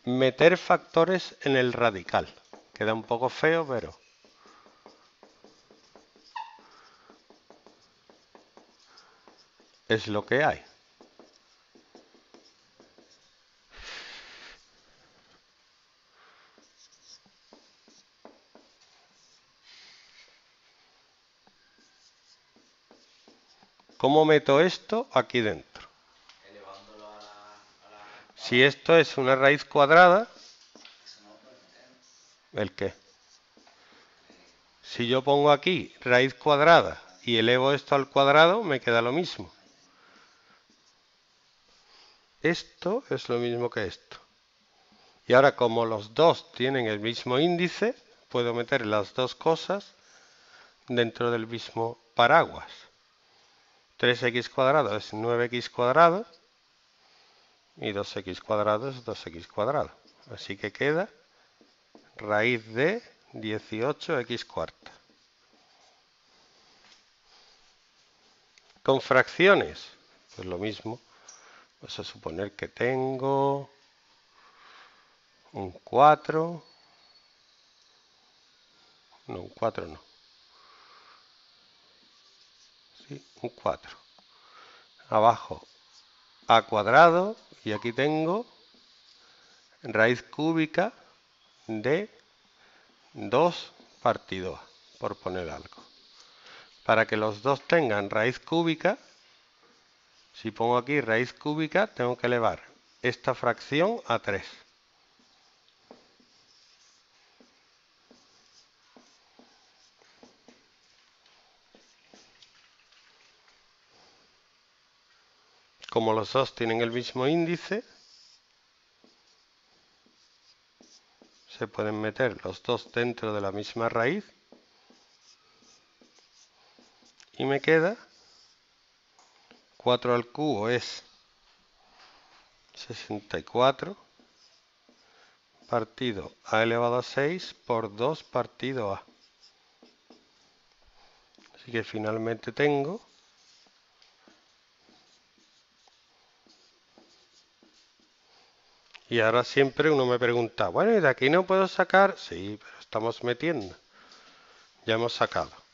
meter factores en el radical. Queda un poco feo, pero es lo que hay. ¿Cómo meto esto aquí dentro? Elevándolo a la... Si esto es una raíz cuadrada, Eso no lo puedes meter, ¿el qué? ¿no? Si yo pongo aquí raíz cuadrada y elevo esto al cuadrado, me queda lo mismo. Esto es lo mismo que esto. Y ahora, como los dos tienen el mismo índice, puedo meter las dos cosas dentro del mismo paraguas. 3x cuadrado es 9x cuadrado y 2x cuadrado es 2x cuadrado. Así que queda raíz de 18x cuarta. Con fracciones, pues lo mismo. Vamos a suponer que tengo un 4. No, un 4 no. Sí, un 4. Abajo a cuadrado y aquí tengo raíz cúbica de 2 partido a, por poner algo. Para que los dos tengan raíz cúbica, si pongo aquí raíz cúbica, tengo que elevar esta fracción a 3. Como los dos tienen el mismo índice, se pueden meter los dos dentro de la misma raíz y me queda 4 al cubo es 64 partido a elevado a 6 por 2 partido a. Así que finalmente tengo y ahora siempre uno me pregunta, bueno, ¿y de aquí no puedo sacar? Sí, pero estamos metiendo. Ya hemos sacado.